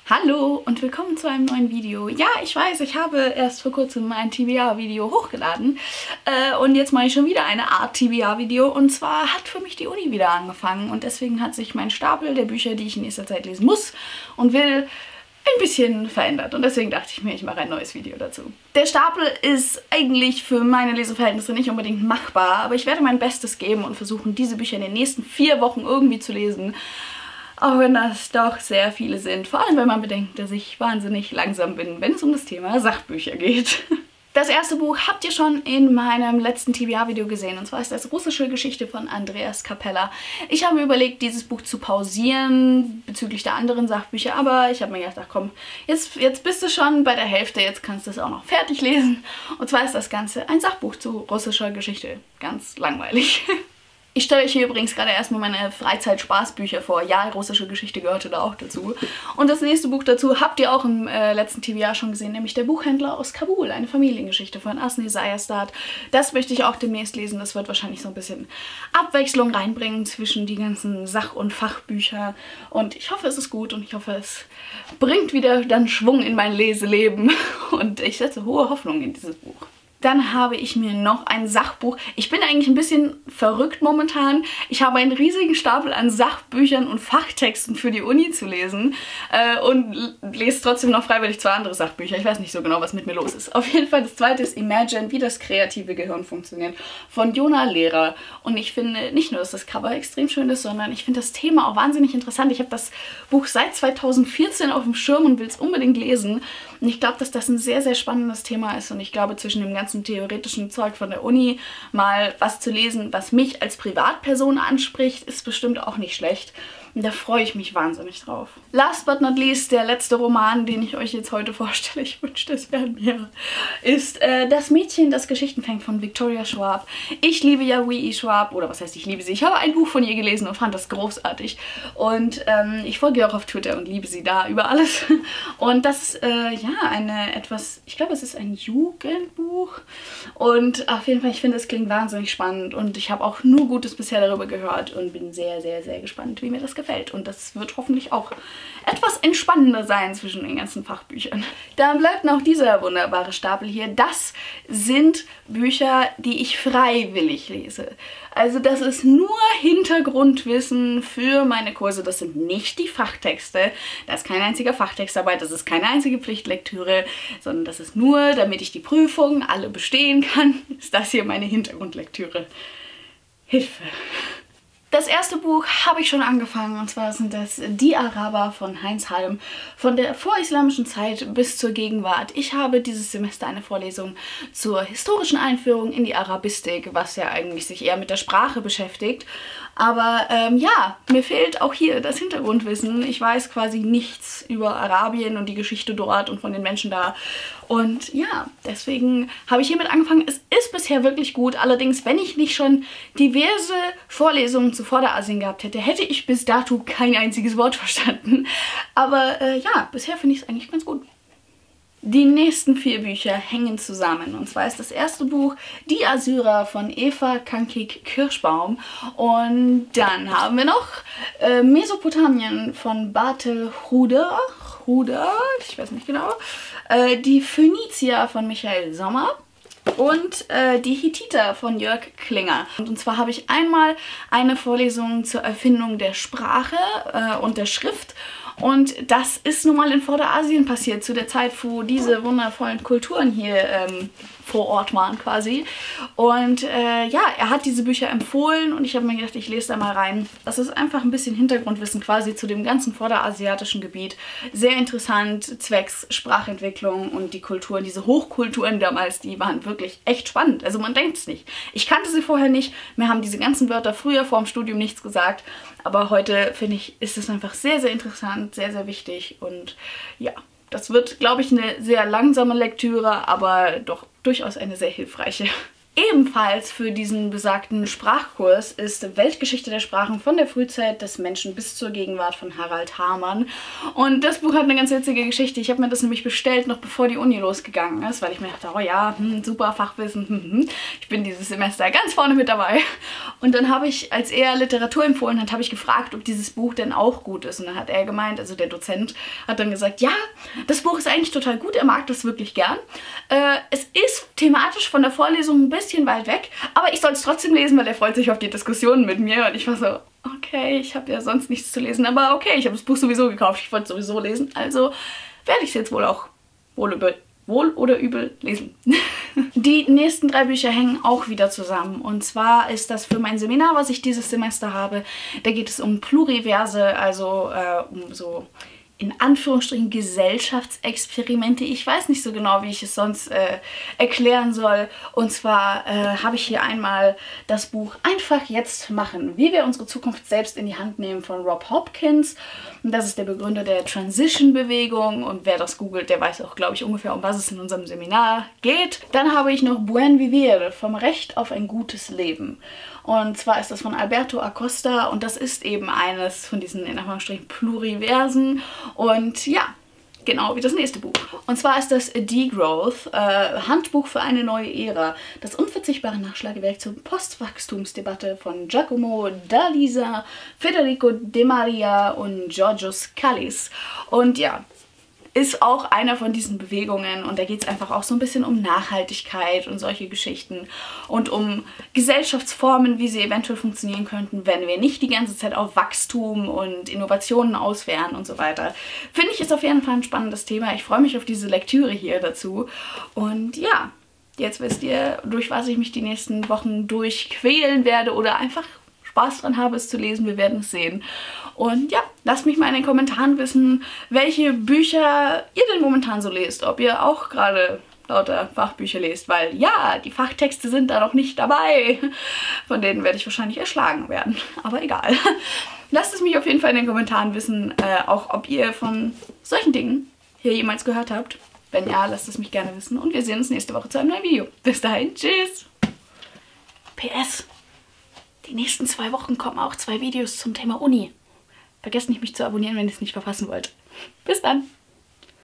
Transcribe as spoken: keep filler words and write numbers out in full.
Hallo und willkommen zu einem neuen Video. Ja, ich weiß, ich habe erst vor kurzem ein T B R-Video hochgeladen äh, und jetzt mache ich schon wieder eine Art T B R-Video, und zwar hat für mich die Uni wieder angefangen und deswegen hat sich mein Stapel der Bücher, die ich in nächster Zeit lesen muss und will, ein bisschen verändert, und deswegen dachte ich mir, ich mache ein neues Video dazu. Der Stapel ist eigentlich für meine Leseverhältnisse nicht unbedingt machbar, aber ich werde mein Bestes geben und versuchen, diese Bücher in den nächsten vier Wochen irgendwie zu lesen. Auch wenn das doch sehr viele sind, vor allem wenn man bedenkt, dass ich wahnsinnig langsam bin, wenn es um das Thema Sachbücher geht. Das erste Buch habt ihr schon in meinem letzten T B R-Video gesehen, und zwar ist das Russische Geschichte von Andreas Kapella. Ich habe mir überlegt, dieses Buch zu pausieren bezüglich der anderen Sachbücher, aber ich habe mir gedacht, ach komm, jetzt, jetzt bist du schon bei der Hälfte, jetzt kannst du es auch noch fertig lesen. Und zwar ist das Ganze ein Sachbuch zu russischer Geschichte. Ganz langweilig. Ich stelle euch hier übrigens gerade erstmal meine Freizeit-Spaßbücher vor. Ja, russische Geschichte gehörte da auch dazu. Und das nächste Buch dazu habt ihr auch im äh, letzten T B R schon gesehen, nämlich Der Buchhändler aus Kabul, eine Familiengeschichte von Asni Sayastad. Das möchte ich auch demnächst lesen. Das wird wahrscheinlich so ein bisschen Abwechslung reinbringen zwischen die ganzen Sach- und Fachbücher. Und ich hoffe, es ist gut und ich hoffe, es bringt wieder dann Schwung in mein Leseleben. Und ich setze hohe Hoffnung in dieses Buch. Dann habe ich mir noch ein Sachbuch. Ich bin eigentlich ein bisschen verrückt momentan. Ich habe einen riesigen Stapel an Sachbüchern und Fachtexten für die Uni zu lesen äh, und lese trotzdem noch freiwillig zwei andere Sachbücher. Ich weiß nicht so genau, was mit mir los ist. Auf jeden Fall das zweite ist Imagine, wie das kreative Gehirn funktioniert, von Jona Lehrer. Und ich finde nicht nur, dass das Cover extrem schön ist, sondern ich finde das Thema auch wahnsinnig interessant. Ich habe das Buch seit zweitausendvierzehn auf dem Schirm und will es unbedingt lesen. Und ich glaube, dass das ein sehr, sehr spannendes Thema ist. Und ich glaube, zwischen dem ganzen theoretischen Zeug von der Uni mal was zu lesen, was mich als Privatperson anspricht, ist bestimmt auch nicht schlecht. Und da freue ich mich wahnsinnig drauf. Last but not least, der letzte Roman, den ich euch jetzt heute vorstelle, ich wünschte, es wäre mir, ist äh, Das Mädchen, das Geschichten fängt von Victoria Schwab. Ich liebe ja W E Schwab, oder was heißt, ich liebe sie. Ich habe ein Buch von ihr gelesen und fand das großartig. Und ähm, ich folge ihr auch auf Twitter und liebe sie da über alles. Und das ist äh, ja eine etwas, ich glaube, es ist ein Jugendbuch. Und auf jeden Fall, ich finde, es klingt wahnsinnig spannend. Und ich habe auch nur Gutes bisher darüber gehört und bin sehr, sehr, sehr gespannt, wie mir das gefällt. Und das wird hoffentlich auch etwas entspannender sein zwischen den ganzen Fachbüchern. Dann bleibt noch dieser wunderbare Stapel hier. Das sind Bücher, die ich freiwillig lese. Also das ist nur Hintergrundwissen für meine Kurse. Das sind nicht die Fachtexte. Das ist kein einziger Fachtext dabei. Das ist keine einzige Pflichtlektüre, sondern das ist nur, damit ich die Prüfungen alle bestehen kann, ist das hier meine Hintergrundlektüre. Hilfe! Das erste Buch habe ich schon angefangen, und zwar sind das Die Araber von Heinz Halm, von der vorislamischen Zeit bis zur Gegenwart. Ich habe dieses Semester eine Vorlesung zur historischen Einführung in die Arabistik, was ja eigentlich sich eher mit der Sprache beschäftigt. Aber ähm, ja, mir fehlt auch hier das Hintergrundwissen. Ich weiß quasi nichts über Arabien und die Geschichte dort und von den Menschen da. Und ja, deswegen habe ich hiermit angefangen. Es ist bisher wirklich gut. Allerdings, wenn ich nicht schon diverse Vorlesungen zu Vorderasien gehabt hätte, hätte ich bis dato kein einziges Wort verstanden. Aber äh, ja, bisher finde ich es eigentlich ganz gut. Die nächsten vier Bücher hängen zusammen, und zwar ist das erste Buch Die Assyrer von Eva Kankik-Kirschbaum, und dann haben wir noch äh, Mesopotamien von Bartel Ruder, Ruder, ich weiß nicht genau, äh, Die Phönizier von Michael Sommer und äh, Die Hittiter von Jörg Klinger. Und, und zwar habe ich einmal eine Vorlesung zur Erfindung der Sprache äh, und der Schrift. Und das ist nun mal in Vorderasien passiert, zu der Zeit, wo diese wundervollen Kulturen hier ähm, vor Ort waren quasi. Und äh, ja, er hat diese Bücher empfohlen und ich habe mir gedacht, ich lese da mal rein. Das ist einfach ein bisschen Hintergrundwissen quasi zu dem ganzen vorderasiatischen Gebiet. Sehr interessant, zwecks Sprachentwicklung und die Kulturen, diese Hochkulturen damals, die waren wirklich echt spannend. Also man denkt es nicht. Ich kannte sie vorher nicht, mir haben diese ganzen Wörter früher vor dem Studium nichts gesagt. Aber heute, finde ich, ist es einfach sehr, sehr interessant, sehr, sehr wichtig. Und ja, das wird, glaube ich, eine sehr langsame Lektüre, aber doch durchaus eine sehr hilfreiche. ebenfalls für diesen besagten Sprachkurs ist Weltgeschichte der Sprachen von der Frühzeit des Menschen bis zur Gegenwart von Harald Hamann. Und das Buch hat eine ganz witzige Geschichte. Ich habe mir das nämlich bestellt, noch bevor die Uni losgegangen ist, weil ich mir dachte, oh ja, hm, super Fachwissen, hm, hm. Ich bin dieses Semester ganz vorne mit dabei. Und dann habe ich, als er Literatur empfohlen hat, habe ich gefragt, ob dieses Buch denn auch gut ist. Und dann hat er gemeint, also der Dozent hat dann gesagt, ja, das Buch ist eigentlich total gut, er mag das wirklich gern. Äh, es ist thematisch von der Vorlesung ein bisschen weit weg, aber ich soll es trotzdem lesen, weil er freut sich auf die Diskussionen mit mir. Und ich war so, okay, ich habe ja sonst nichts zu lesen, aber okay, ich habe das Buch sowieso gekauft, ich wollte es sowieso lesen, also werde ich es jetzt wohl auch wohl, über, wohl oder übel lesen. Die nächsten drei Bücher hängen auch wieder zusammen. Und zwar ist das für mein Seminar, was ich dieses Semester habe, da geht es um Pluriverse, also äh, um so in Anführungsstrichen Gesellschaftsexperimente. Ich weiß nicht so genau, wie ich es sonst äh, erklären soll. Und zwar äh, habe ich hier einmal das Buch Einfach jetzt machen, wie wir unsere Zukunft selbst in die Hand nehmen von Rob Hopkins. Und das ist der Begründer der Transition-Bewegung. Und wer das googelt, der weiß auch, glaube ich, ungefähr, um was es in unserem Seminar geht. Dann habe ich noch Buen Vivir, vom Recht auf ein gutes Leben. Und zwar ist das von Alberto Acosta und das ist eben eines von diesen, in Anführungsstrichen, Pluriversen. Und ja, genau wie das nächste Buch. Und zwar ist das Degrowth, äh, Handbuch für eine neue Ära. Das unverzichtbare Nachschlagewerk zur Postwachstumsdebatte von Giacomo D'Alisa, Federico De Maria und Georgios Kallis. Und ja, ist auch einer von diesen Bewegungen und da geht es einfach auch so ein bisschen um Nachhaltigkeit und solche Geschichten und um Gesellschaftsformen, wie sie eventuell funktionieren könnten, wenn wir nicht die ganze Zeit auf Wachstum und Innovationen auswären und so weiter. Finde ich, ist auf jeden Fall ein spannendes Thema. Ich freue mich auf diese Lektüre hier dazu und ja, jetzt wisst ihr, durch was ich mich die nächsten Wochen durchquälen werde oder einfach Spaß dran habe, es zu lesen. Wir werden es sehen. Und ja, lasst mich mal in den Kommentaren wissen, welche Bücher ihr denn momentan so lest. Ob ihr auch gerade lauter Fachbücher lest, weil ja, die Fachtexte sind da noch nicht dabei. Von denen werde ich wahrscheinlich erschlagen werden. Aber egal. Lasst es mich auf jeden Fall in den Kommentaren wissen, äh, auch ob ihr von solchen Dingen hier jemals gehört habt. Wenn ja, lasst es mich gerne wissen. Und wir sehen uns nächste Woche zu einem neuen Video. Bis dahin, tschüss! P S Die nächsten zwei Wochen kommen auch zwei Videos zum Thema Uni. Vergesst nicht, mich zu abonnieren, wenn ihr es nicht verpassen wollt. Bis dann!